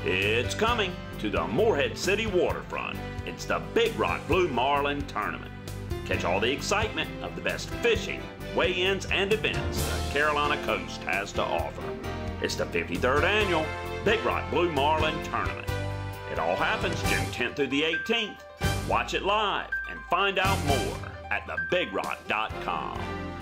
It's coming to the Morehead City waterfront. It's the Big Rock Blue Marlin Tournament. Catch all the excitement of the best fishing, weigh-ins, and events the Carolina coast has to offer. It's the 53rd annual Big Rock Blue Marlin Tournament. It all happens June 10th through the 18th. Watch it live and find out more at thebigrock.com.